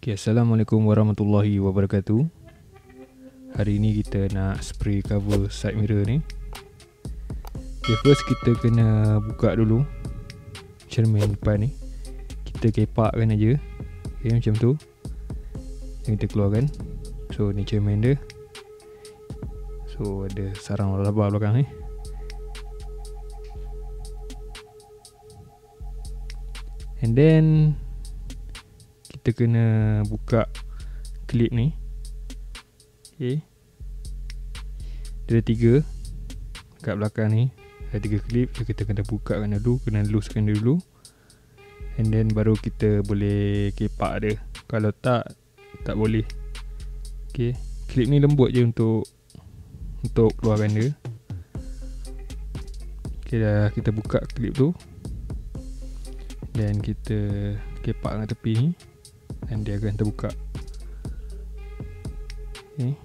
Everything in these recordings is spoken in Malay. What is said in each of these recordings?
Okay, Assalamualaikum warahmatullahi wabarakatuh. Hari ni kita nak spray cover side mirror ni. Okay, first kita kena buka dulu cermin depan ni. Kita kepakkan aja. Okay, macam tu. Dan kita keluarkan. So ni cermin dia. So ada sarang laba belakang ni. And then kita kena buka klip ni. Okay, dia ada 3 kat belakang ni. Ada 3 klip. So kita kena buka kan dulu, kena loose-kan dulu. And then baru kita boleh kepak dia. Kalau tak boleh. Okay, klip ni lembut je untuk keluarkan dia. Okay, dah kita buka klip tu. Dan kita kepak dengan tepi ni. Dan dia akan terbuka. Okay.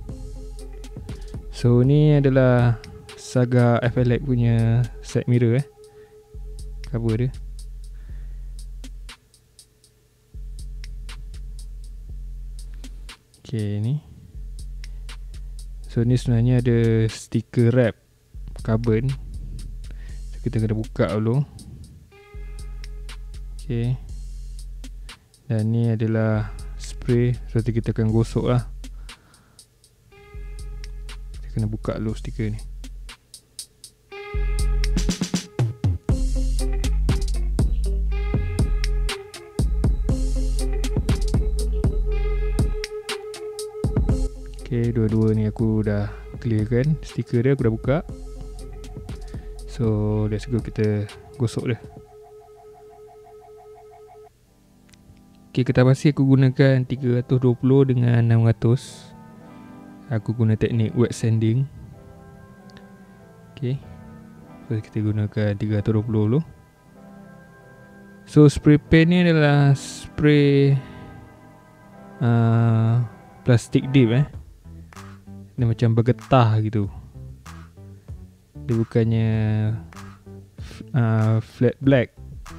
So ni adalah Saga FLX punya side mirror cover dia. Okay, ni. So ni sebenarnya ada stiker wrap carbon. So kita kena buka dulu. Okay. Dan ni adalah spray. So kita akan gosok lah. Kita kena buka dulu stiker ni. Okay, dua-dua ni aku dah clearkan. Stiker dia aku dah buka. So let's go, kita gosok dia. Okay, kertas pasir aku gunakan 320 dengan 600. Aku guna teknik wet sanding. Okay, so kita gunakan 320 dulu. So spray pen ni adalah spray plastik dip. Dia macam bergetah gitu. Dia bukannya flat black.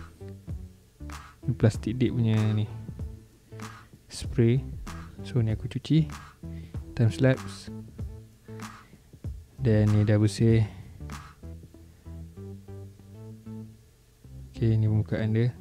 Plastik dip punya ni spray. So ni aku cuci time lapse. Dan ni dah bersih. Okay, ni permukaan dia.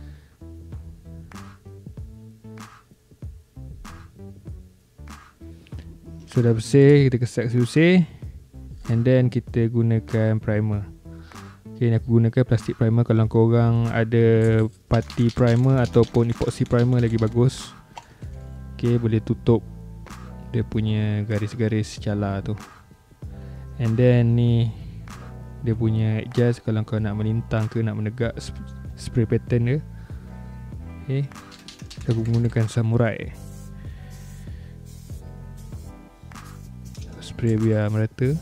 So dah bersih, kita kesak bersih. And then kita gunakan primer. Okay, ni aku gunakan plastik primer. Kalau korang ada putty primer ataupun epoxy primer lagi bagus. Okay, boleh tutup dia punya garis-garis cala tu. And then ni dia punya adjust kalau kau nak melintang ke nak menegak spray pattern dia. Okay, aku menggunakan samurai. Spray biar merata.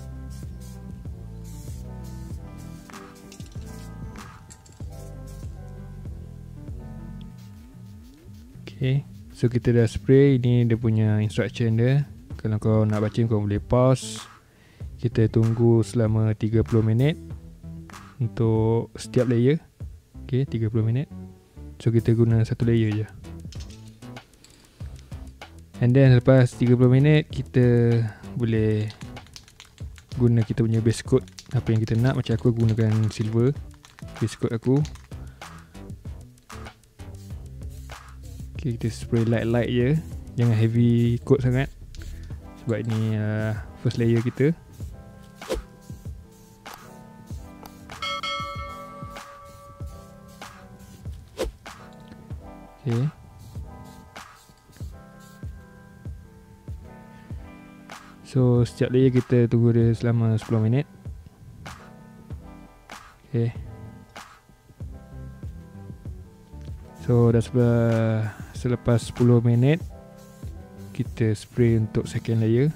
Okay, so kita dah spray. Ini dia punya instruction dia. Kalau kau nak baca kau boleh pause. Kita tunggu selama 30 minit untuk setiap layer. Okay, 30 minit. So kita guna satu layer je. And then lepas 30 minit kita boleh guna kita punya base coat apa yang kita nak. Macam aku gunakan silver base coat aku. Okay, kita spray light-light je. Jangan heavy coat sangat. Sebab ni first layer kita. Okay. So setiap layer kita tunggu dia selama 10 minit. Okay. So dah selepas 10 minit kita spray untuk second layer.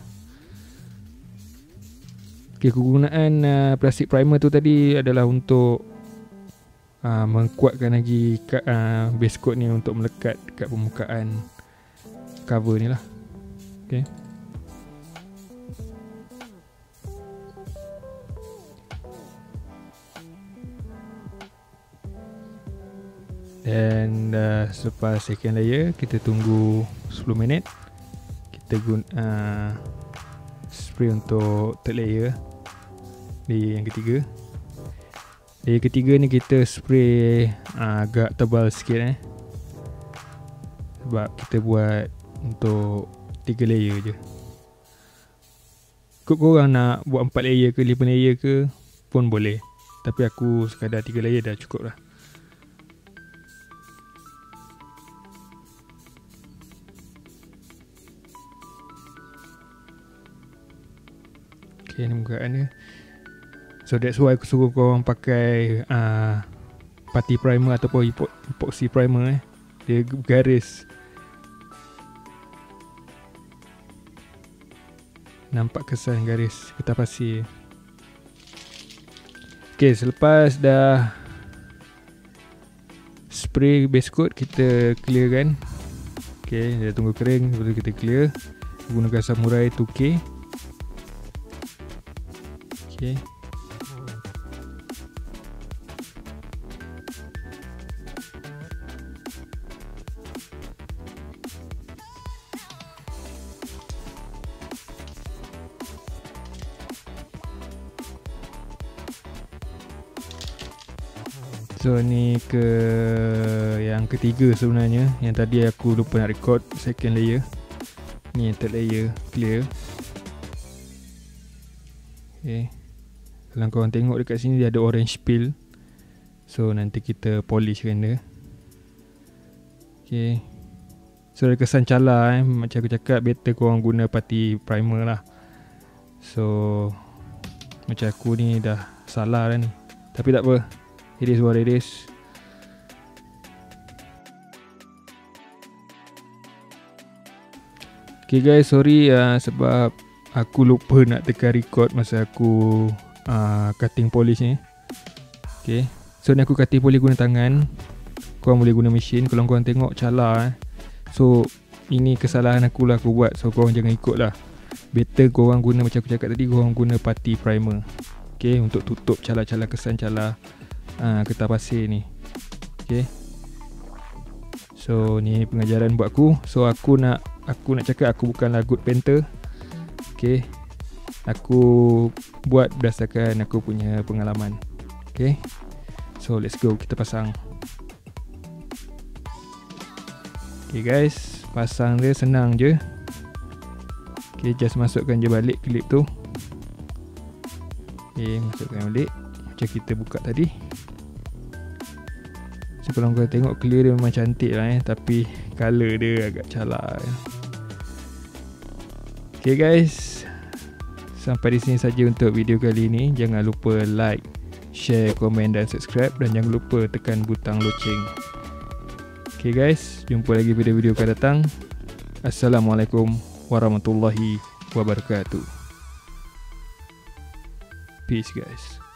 Okay, kegunaan plastik primer tu tadi adalah untuk mengkuatkan lagi base coat ni untuk melekat dekat permukaan cover ni lah. Okay. And selepas second layer kita tunggu 10 minit. Kita guna spray untuk third layer, layer yang ketiga. Layer ketiga ni kita spray agak tebal sikit sebab kita buat untuk 3 layer je. Korang nak buat 4 layer ke 5 layer ke pun boleh, tapi aku sekadar 3 layer dah cukup lah. Okay, ni mukaan dia. So that's why aku suruh korang pakai putty primer ataupun epoxy primer dia garis. Nampak kesan garis kertas pasir. Okay, selepas dah spray base coat, kita clear kan. Okay, dah tunggu kering, lepas tu kita clear gunakan Samurai 2K. Okay, so ni ke yang ketiga sebenarnya. Yang tadi aku lupa nak record second layer. Ni yang third layer clear. Okay, kalau korang tengok dekat sini dia ada orange peel. So nanti kita polishkan dia. Okay, so ada kesan cala macam aku cakap, better korang guna putty primer lah. So macam aku ni dah salah dah ni, tapi tak apa, it is what it is. Okay guys, sorry sebab aku lupa nak tekan record masa aku cutting polish ni. Okay, so ni aku cutting polish guna tangan. Korang boleh guna mesin kalau korang tengok cala. So ini kesalahan aku lah aku buat. So korang jangan ikut lah. Better korang guna macam aku cakap tadi, korang guna putty primer. Okay, untuk tutup cala-cala, kesan cala kertas pasir ni. Okay, so ni pengajaran buat aku. So aku nak cakap aku bukanlah good painter. Okay, aku buat berdasarkan aku punya pengalaman. Okay, so let's go, kita pasang. Okay guys, pasang dia senang je. Okay, just masukkan je balik klip tu. Okay, masukkan balik macam kita buka tadi. So kalau korang tengok clear dia memang cantik lah tapi colour dia agak cala. Okay guys, sampai di sini saja untuk video kali ini. Jangan lupa like, share, komen dan subscribe, dan jangan lupa tekan butang loceng. Okay guys, jumpa lagi video-video akan datang. Assalamualaikum warahmatullahi wabarakatuh. Peace guys.